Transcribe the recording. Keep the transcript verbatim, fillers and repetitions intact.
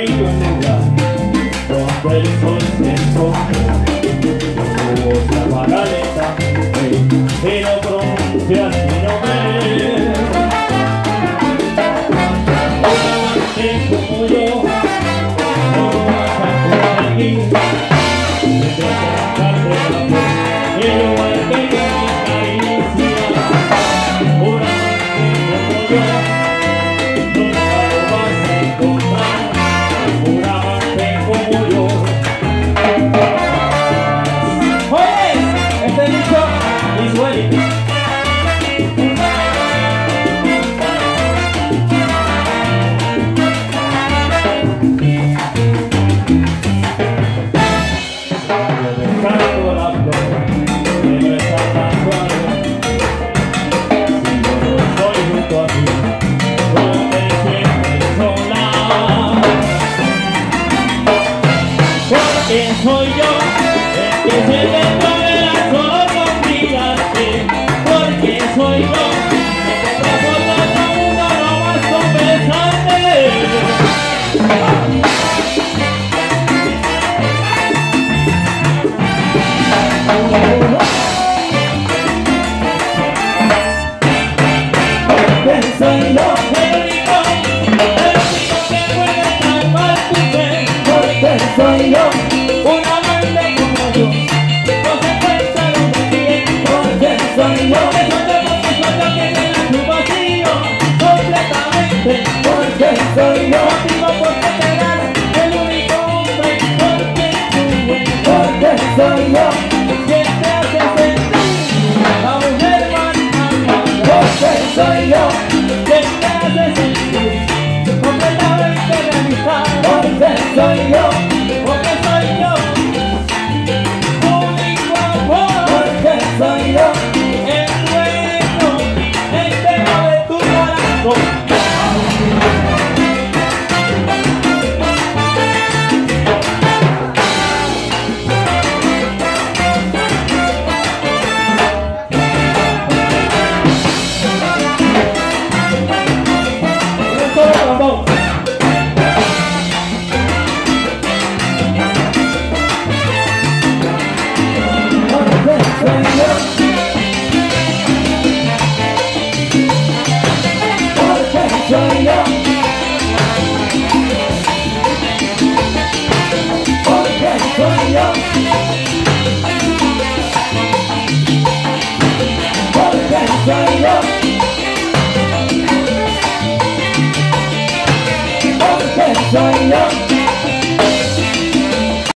brillo en lugar donde el sol se esconde. Tu voz se apaga lentamente y no pronuncias mi nombre. Un amante como yo no vas a conseguir desencadenarte la voz y igual que yo mi caricia. Un amante como yo soy yo el que se te tolera solo con mirarte, porque soy yo el que te aporta a todo mundo nomás con besarte. Porque soy yo el único, el único que puede salvar tu fe, porque soy yo. Soy yo, que soy yo, porque soy yo que llena tu vacío completamente. Porque soy yo, digo porque te das el único hombre porque tú eres. Porque soy yo, quien te hace sentir la mujer más amada. Porque soy yo, quien te hace sentir completamente realizado. Porque soy yo.